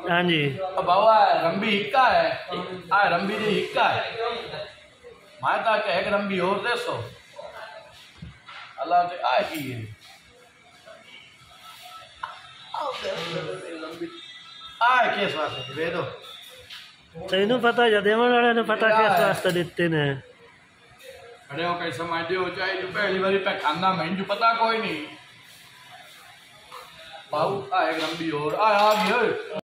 हाँ जी बाबा रंबी हिक्का है आ रंबी जी हिक्का है माता के एक रंबी और दे सो अल्लाह से आ की है आ किस वास्ते दे दो तेनू पता जा देवन वाले ने पता किस वास्ते दिते ने खड़े हो कई समझ दो चाहे जो पहली बारी पे खाना में जो पता कोई नहीं बाबू आ एक लंबी और आ गई